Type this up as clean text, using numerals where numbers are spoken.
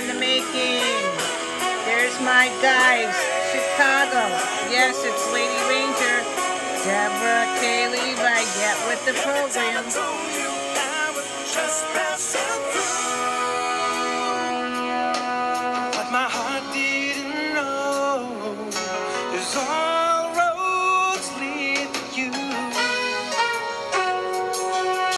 in the making. There's my guys, Chicago. Yes, it's Lady Ranger, Deborah K. Levi. Get with the program.